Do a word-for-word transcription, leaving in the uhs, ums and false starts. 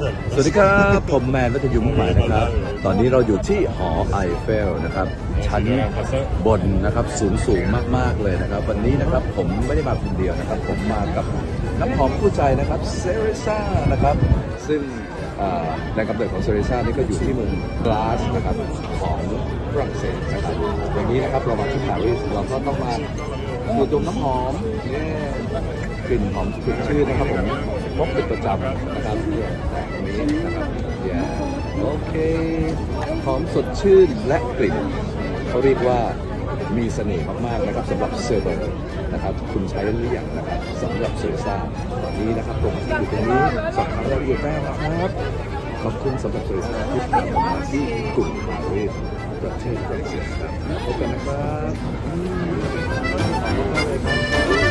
สวัสดีครับผมแมนวัฒยุมุ่งหมายนะครับตอนนี้เราอยู่ที่หอไอเฟลนะครับชั้นบนนะครับสูงสูงมากๆเลยนะครับวันนี้นะครับผมไม่ได้มาคนเดียวนะครับผมมากับน้ำหอมคู่ใจนะครับเซเรซ่านะครับซึ่งแหล่งกำเนิดของเซเรซ่านี่ก็อยู่ที่เมืองกลาสนะครับของฝรั่งเศสนะครับวันนี้นะครับเรามาที่ปารีสเราก็ต้องมาดูดมน้ำหอมเนี่ยกลิ่นหอมสดชื่นนะครับผมพบเป็นประจำนะครับเนี่ยแบบนี้นะครับอย่าโอเคหอมสดชื่นและกลิ่นเขาเรียกว่ามีเสน่ห์มากๆนะครับสำหรับเซอร์เบอร์นะครับคุณใช้หรือยังนะครับสำหรับเซอร์ซ่าตอนนี้นะครับตรงที่อยู่ตรงนี้สอบถามรายละเอียดได้นะครับขอบคุณสำหรับเซอร์ซ่าที่พาผมมาที่กรุงปารีสประเทศฝรั่งเศสครับพบกันนะครับ